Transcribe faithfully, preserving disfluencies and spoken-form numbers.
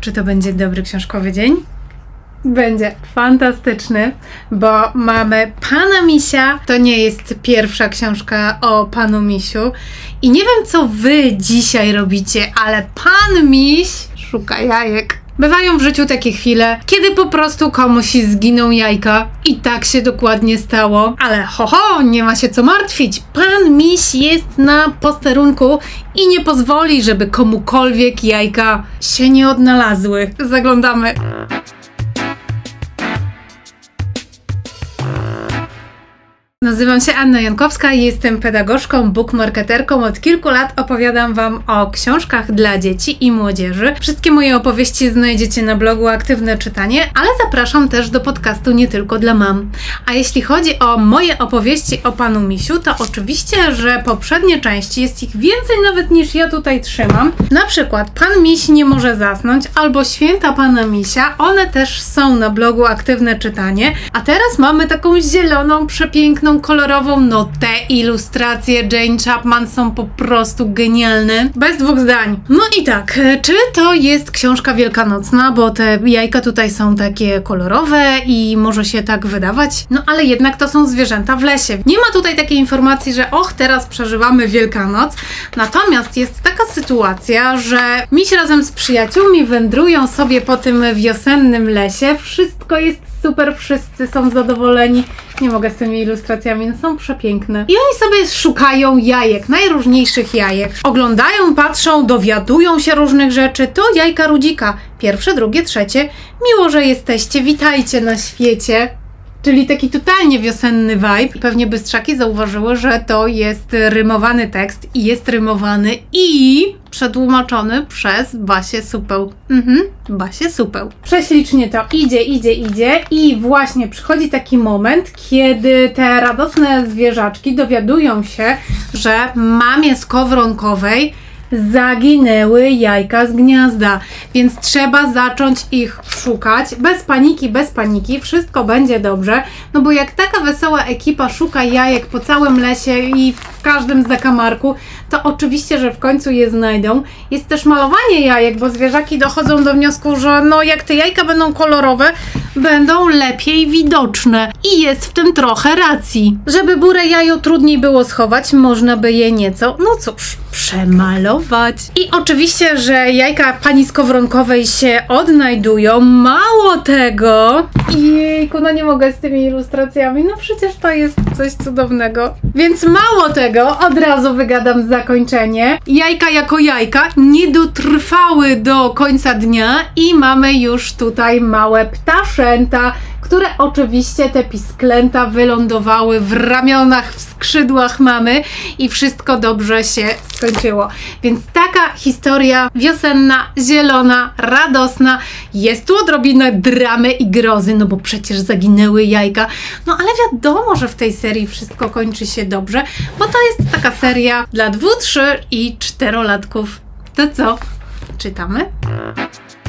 Czy to będzie dobry książkowy dzień? Będzie fantastyczny, bo mamy Pana Misia. To nie jest pierwsza książka o Panu Misiu. I nie wiem, co wy dzisiaj robicie, ale Pan Miś szuka jajek. Bywają w życiu takie chwile, kiedy po prostu komuś zginą jajka. I tak się dokładnie stało. Ale ho, ho, nie ma się co martwić. Pan Miś jest na posterunku i nie pozwoli, żeby komukolwiek jajka się nie odnalazły. Zaglądamy. Nazywam się Anna Jankowska i jestem pedagogzką, bookmarketerką. Od kilku lat opowiadam Wam o książkach dla dzieci i młodzieży. Wszystkie moje opowieści znajdziecie na blogu Aktywne Czytanie, ale zapraszam też do podcastu Nie Tylko Dla Mam. A jeśli chodzi o moje opowieści o Panu Misiu, to oczywiście, że poprzednie części, jest ich więcej nawet niż ja tutaj trzymam. Na przykład Pan Miś nie może zasnąć albo Święta Pana Misia. One też są na blogu Aktywne Czytanie. A teraz mamy taką zieloną, przepiękną, kolorową, no te ilustracje Jane Chapman są po prostu genialne. Bez dwóch zdań. No i tak, czy to jest książka wielkanocna, bo te jajka tutaj są takie kolorowe i może się tak wydawać, no ale jednak to są zwierzęta w lesie. Nie ma tutaj takiej informacji, że och, teraz przeżywamy Wielkanoc. Natomiast jest taka sytuacja, że miś razem z przyjaciółmi wędrują sobie po tym wiosennym lesie. Wszystko jest super, wszyscy są zadowoleni. Nie mogę z tymi ilustracjami, no są przepiękne. I oni sobie szukają jajek, najróżniejszych jajek. Oglądają, patrzą, dowiadują się różnych rzeczy. To jajka Rudzika. Pierwsze, drugie, trzecie. Miło, że jesteście, witajcie na świecie. Czyli taki totalnie wiosenny vibe. Pewnie bystrzaki zauważyły, że to jest rymowany tekst i jest rymowany i przetłumaczony przez Basię Supeł. Mhm, Basię Supeł. Prześlicznie to idzie, idzie, idzie i właśnie przychodzi taki moment, kiedy te radosne zwierzaczki dowiadują się, że mamie skowronkowej zaginęły jajka z gniazda, więc trzeba zacząć ich szukać. Bez paniki, bez paniki, wszystko będzie dobrze, no bo jak taka wesoła ekipa szuka jajek po całym lesie i w każdym zakamarku, to oczywiście, że w końcu je znajdą. Jest też malowanie jajek, bo zwierzaki dochodzą do wniosku, że no jak te jajka będą kolorowe, będą lepiej widoczne. I jest w tym trochę racji. Żeby burę jajo trudniej było schować, można by je nieco, no cóż, przemalować. I oczywiście, że jajka pani skowronkowej się odnajdują. Mało tego... Jejku, no nie mogę z tymi ilustracjami, no przecież to jest coś cudownego. Więc mało tego, od razu wygadam zakończenie. Jajka jako jajka nie dotrwały do końca dnia i mamy już tutaj małe ptaszęta, które oczywiście te pisklęta wylądowały w ramionach, w skrzydłach mamy i wszystko dobrze się skończyło. Więc taka historia wiosenna, zielona, radosna. Jest tu odrobinę dramy i grozy, no bo przecież zaginęły jajka. No ale wiadomo, że w tej serii wszystko kończy się dobrze, bo to jest taka seria dla dwu, trzy i czterolatków. To co? Czytamy?